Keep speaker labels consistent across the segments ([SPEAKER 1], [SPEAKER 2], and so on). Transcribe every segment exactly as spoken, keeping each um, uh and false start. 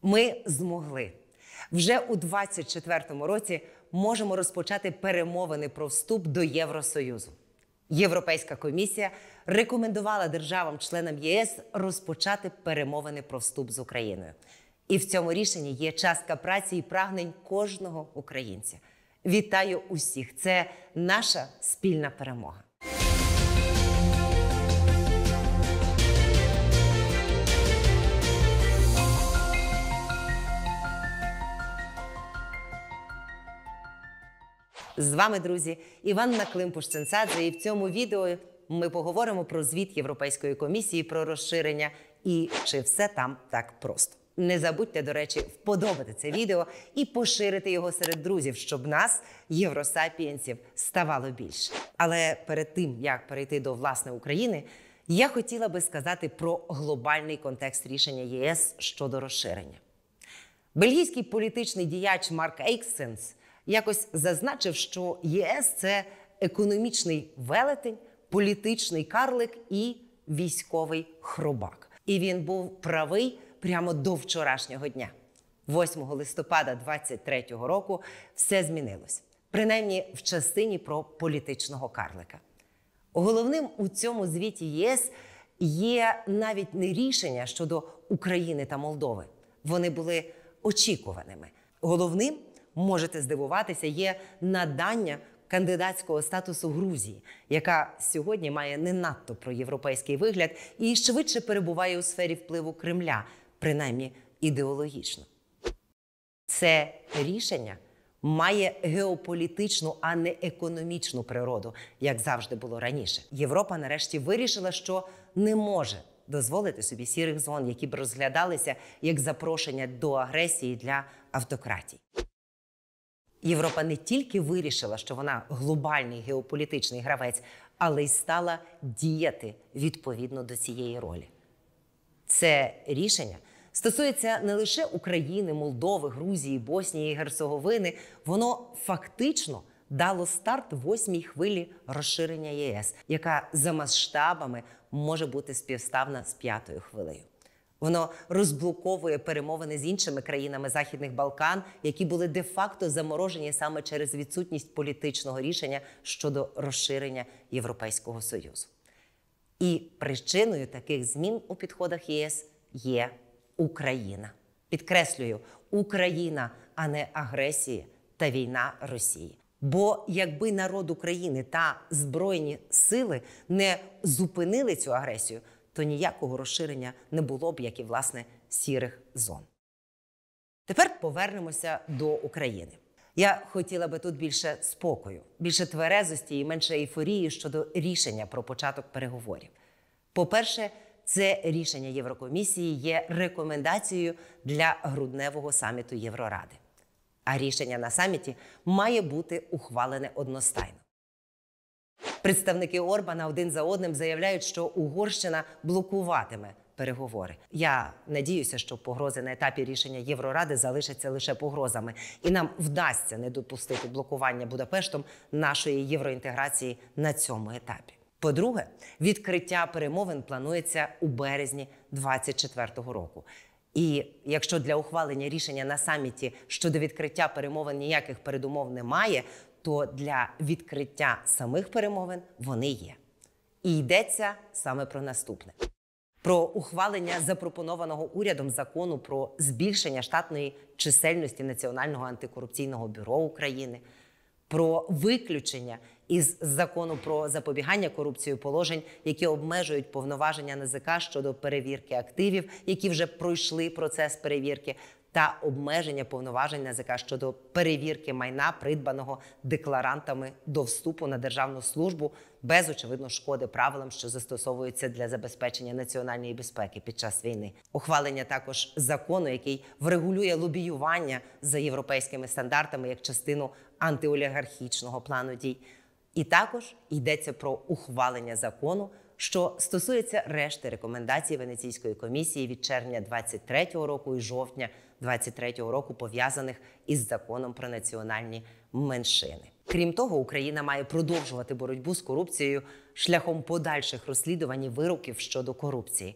[SPEAKER 1] Ми змогли. Вже у двадцять четвертому році можемо розпочати перемовини про вступ до Євросоюзу. Європейська комісія рекомендувала державам-членам ЄС розпочати перемовини про вступ з Україною. І в цьому рішенні є частка праці і прагнень кожного українця. Вітаю усіх! Це наша спільна перемога. З вами, друзі, Іванна Климпуш-Цинцадзе, і в цьому відео ми поговоримо про звіт Європейської комісії про розширення і чи все там так просто. Не забудьте, до речі, вподобати це відео і поширити його серед друзів, щоб нас, євросапієнців, ставало більше. Але перед тим, як перейти до власне України, я хотіла би сказати про глобальний контекст рішення ЄС щодо розширення. Бельгійський політичний діяч Марк Ейксенс якось зазначив, що ЄС – це економічний велетень, політичний карлик і військовий хробак. І він був правий прямо до вчорашнього дня. восьмого листопада двадцять третього року все змінилось. Принаймні в частині про політичного карлика. Головним у цьому звіті ЄС є навіть не рішення щодо України та Молдови. Вони були очікуваними. Головним, можете здивуватися, є надання кандидатського статусу Грузії, яка сьогодні має не надто проєвропейський вигляд і швидше перебуває у сфері впливу Кремля, принаймні ідеологічно. Це рішення має геополітичну, а не економічну природу, як завжди було раніше. Європа нарешті вирішила, що не може дозволити собі сірих зон, які б розглядалися як запрошення до агресії для автократій. Європа не тільки вирішила, що вона глобальний геополітичний гравець, але й стала діяти відповідно до цієї ролі. Це рішення стосується не лише України, Молдови, Грузії, Боснії і Герцеговини. Воно фактично дало старт восьмій хвилі розширення ЄС, яка за масштабами може бути співставна з п'ятою хвилею. Воно розблоковує перемовини з іншими країнами Західних Балкан, які були де-факто заморожені саме через відсутність політичного рішення щодо розширення Європейського Союзу. І причиною таких змін у підходах ЄС є Україна. Підкреслюю, Україна, а не агресія та війна Росії. Бо якби народ України та Збройні сили не зупинили цю агресію, то ніякого розширення не було б, як і, власне, сірих зон. Тепер повернемося до України. Я хотіла би тут більше спокою, більше тверезості і менше ейфорії щодо рішення про початок переговорів. По-перше, це рішення Єврокомісії є рекомендацією для грудневого саміту Євроради. А рішення на саміті має бути ухвалене одностайно. Представники Орбана один за одним заявляють, що Угорщина блокуватиме переговори. Я надіюся, що погрози на етапі рішення Євроради залишаться лише погрозами. І нам вдасться не допустити блокування Будапештом нашої євроінтеграції на цьому етапі. По-друге, відкриття перемовин планується у березні двадцять четвертого року. І якщо для ухвалення рішення на саміті щодо відкриття перемовин ніяких передумов немає, то для відкриття самих перемовин вони є. І йдеться саме про наступне. Про ухвалення запропонованого урядом закону про збільшення штатної чисельності Національного антикорупційного бюро України, про виключення із закону про запобігання корупції положень, які обмежують повноваження НАЗК щодо перевірки активів, які вже пройшли процес перевірки, та обмеження повноважень НАЗК щодо перевірки майна, придбаного декларантами до вступу на державну службу, без, очевидно, шкоди правилам, що застосовуються для забезпечення національної безпеки під час війни. Ухвалення також закону, який врегулює лобіювання за європейськими стандартами як частину антиолігархічного плану дій. І також йдеться про ухвалення закону, що стосується решти рекомендацій Венеційської комісії від червня двадцять третього року і жовтня двадцять третього року, пов'язаних із законом про національні меншини. Крім того, Україна має продовжувати боротьбу з корупцією шляхом подальших розслідувань і вироків щодо корупції.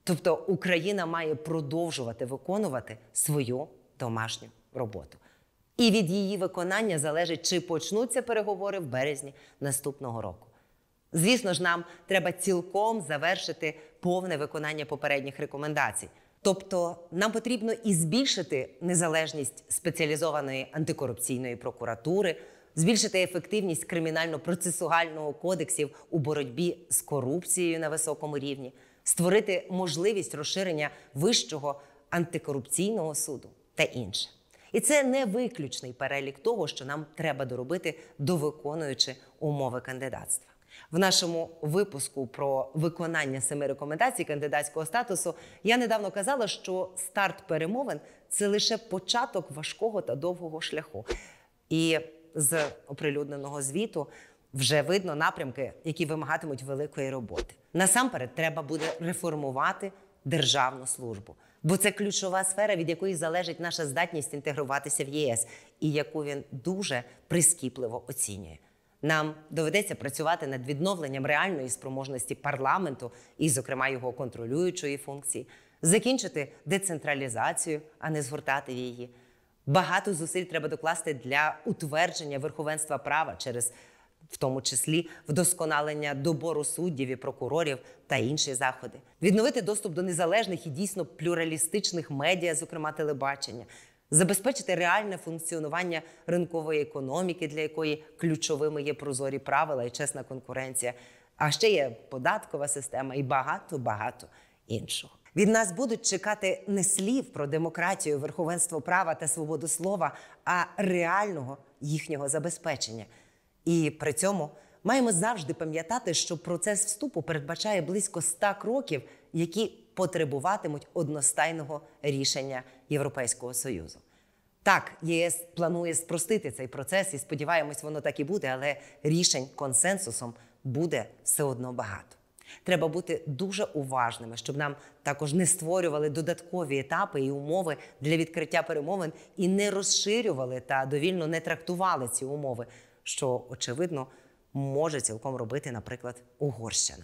[SPEAKER 1] Тобто Україна має продовжувати виконувати свою домашню роботу. І від її виконання залежить, чи почнуться переговори в березні наступного року. Звісно ж, нам треба цілком завершити повне виконання попередніх рекомендацій. Тобто нам потрібно і збільшити незалежність спеціалізованої антикорупційної прокуратури, збільшити ефективність кримінально-процесуального кодексів у боротьбі з корупцією на високому рівні, створити можливість розширення Вищого антикорупційного суду та інше. І це не виключний перелік того, що нам треба доробити, довиконуючи умови кандидатства. В нашому випуску про виконання семи рекомендацій кандидатського статусу я недавно казала, що старт перемовин – це лише початок важкого та довгого шляху. І з оприлюдненого звіту вже видно напрямки, які вимагатимуть великої роботи. Насамперед, треба буде реформувати державну службу. Бо це ключова сфера, від якої залежить наша здатність інтегруватися в ЄС, і яку він дуже прискіпливо оцінює. Нам доведеться працювати над відновленням реальної спроможності парламенту і, зокрема, його контролюючої функції, закінчити децентралізацію, а не згортати її. Багато зусиль треба докласти для утвердження верховенства права через, в тому числі, вдосконалення добору суддів і прокурорів та інші заходи. Відновити доступ до незалежних і дійсно плюралістичних медіа, зокрема телебачення. Забезпечити реальне функціонування ринкової економіки, для якої ключовими є прозорі правила і чесна конкуренція. А ще є податкова система і багато-багато іншого. Від нас будуть чекати не слів про демократію, верховенство права та свободу слова, а реального їхнього забезпечення. І при цьому маємо завжди пам'ятати, що процес вступу передбачає близько ста кроків, які потребуватимуть одностайного рішення Європейського Союзу. Так, ЄС планує спростити цей процес, і сподіваємось, воно так і буде, але рішень консенсусом буде все одно багато. Треба бути дуже уважними, щоб нам також не створювали додаткові етапи і умови для відкриття перемовин і не розширювали та довільно не трактували ці умови, що, очевидно, може цілком робити, наприклад, Угорщина.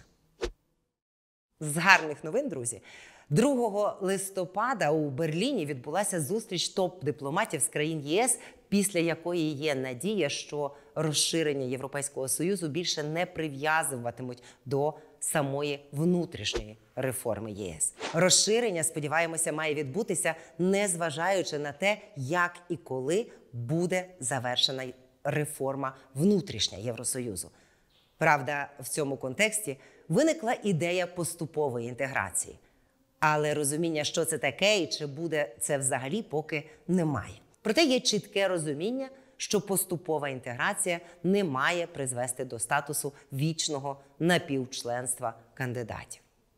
[SPEAKER 1] З гарних новин, друзі. другого листопада у Берліні відбулася зустріч топ-дипломатів з країн ЄС, після якої є надія, що розширення Європейського Союзу більше не прив'язуватимуть до самої внутрішньої реформи ЄС. Розширення, сподіваємося, має відбутися, незважаючи на те, як і коли буде завершена реформа внутрішня Євросоюзу. Правда, в цьому контексті виникла ідея поступової інтеграції. Але розуміння, що це таке і чи буде це взагалі, поки немає. Проте є чітке розуміння, що поступова інтеграція не має призвести до статусу вічного напівчленства кандидатів.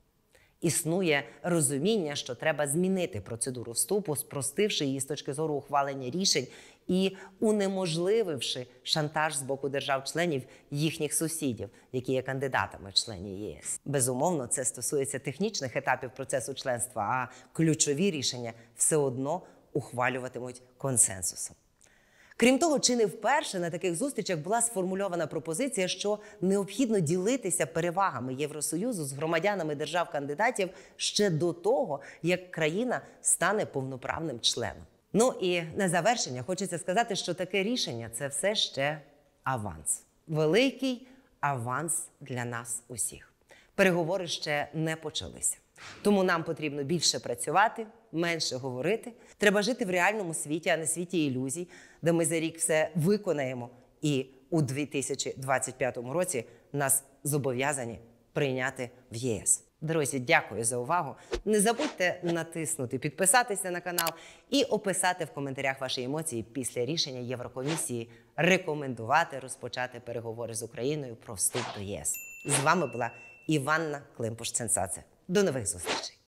[SPEAKER 1] Існує розуміння, що треба змінити процедуру вступу, спростивши її з точки зору ухвалення рішень і унеможлививши шантаж з боку держав-членів їхніх сусідів, які є кандидатами в члені ЄС. Безумовно, це стосується технічних етапів процесу членства, а ключові рішення все одно ухвалюватимуть консенсусом. Крім того, чи не вперше на таких зустрічах була сформульована пропозиція, що необхідно ділитися перевагами Євросоюзу з громадянами держав-кандидатів ще до того, як країна стане повноправним членом. Ну і на завершення хочеться сказати, що таке рішення – це все ще аванс. Великий аванс для нас усіх. Переговори ще не почалися. Тому нам потрібно більше працювати, менше говорити. Треба жити в реальному світі, а не світі ілюзій, де ми за рік все виконаємо. І у дві тисячі двадцять п'ятому році нас зобов'язані прийняти в ЄС. Друзі, дякую за увагу. Не забудьте натиснути, підписатися на канал і описати в коментарях ваші емоції після рішення Єврокомісії рекомендувати розпочати переговори з Україною про вступ до ЄС. З вами була Іванна Климпуш-Цинцадзе. До нових зустрічей!